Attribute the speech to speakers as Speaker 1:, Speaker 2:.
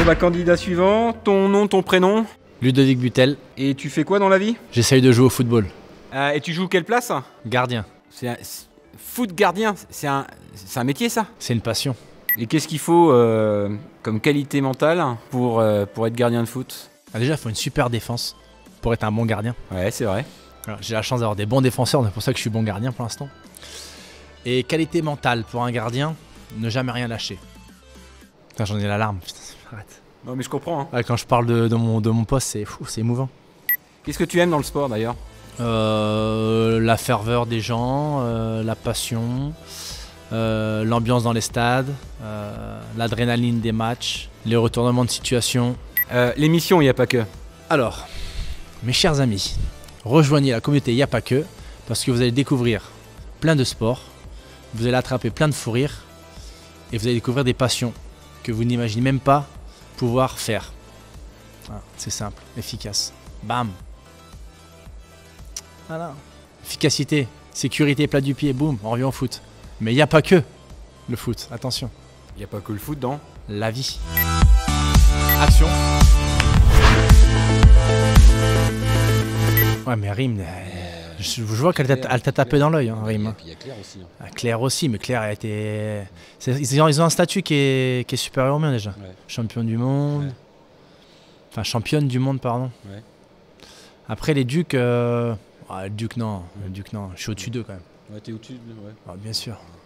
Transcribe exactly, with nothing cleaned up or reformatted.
Speaker 1: Bon bah candidat suivant, ton nom, ton prénom.
Speaker 2: Ludovic Butel.
Speaker 1: Et tu fais quoi dans la vie?
Speaker 2: J'essaye de jouer au football.
Speaker 1: euh, Et tu joues quelle place?
Speaker 2: Gardien.
Speaker 1: C'est un... Foot gardien, c'est un... un métier ça?
Speaker 2: C'est une passion.
Speaker 1: Et qu'est-ce qu'il faut euh, comme qualité mentale pour, euh, pour être gardien de foot?
Speaker 2: Ah, déjà, il faut une super défense pour être un bon gardien.
Speaker 1: Ouais, c'est vrai.
Speaker 2: J'ai la chance d'avoir des bons défenseurs, c'est pour ça que je suis bon gardien pour l'instant. Et qualité mentale pour un gardien, ne jamais rien lâcher. Putain, j'en ai la larme, putain, arrête.
Speaker 1: Non mais je comprends. Hein.
Speaker 2: Ouais, quand je parle de, de, mon, de mon poste, c'est fou, c'est émouvant.
Speaker 1: Qu'est-ce que tu aimes dans le sport d'ailleurs?
Speaker 2: euh, La ferveur des gens, euh, la passion, euh, l'ambiance dans les stades, euh, l'adrénaline des matchs, les retournements de situation.
Speaker 1: Euh, L'émission, il n'y a pas que.
Speaker 2: Alors, mes chers amis, rejoignez la communauté Y a pas que, parce que vous allez découvrir plein de sports, vous allez attraper plein de fous rires, et vous allez découvrir des passions que vous n'imaginez même pas pouvoir faire. Voilà, c'est simple, efficace. Bam. Voilà. Efficacité, sécurité, plat du pied, boum, on revient au foot. Mais il n'y a pas que le foot, attention.
Speaker 1: Il n'y a pas que le foot dans
Speaker 2: la vie. Action. Ouais mais Rim, euh, je, je vois qu'elle t'a tapé dans l'œil, hein, Rim.
Speaker 3: Et puis il y a Claire aussi. Hein.
Speaker 2: Ah, Claire aussi, mais Claire a été... Ils ont, ils ont un statut qui est, qui est supérieur au mien déjà.
Speaker 3: Ouais.
Speaker 2: Champion du monde. Ouais. Enfin, championne du monde, pardon.
Speaker 3: Ouais.
Speaker 2: Après les ducs... Euh... Ah, le duc non, le duc non. Je suis au-dessus d'eux quand même.
Speaker 3: Ouais, t'es au-dessus, ouais.
Speaker 2: Ah, bien sûr.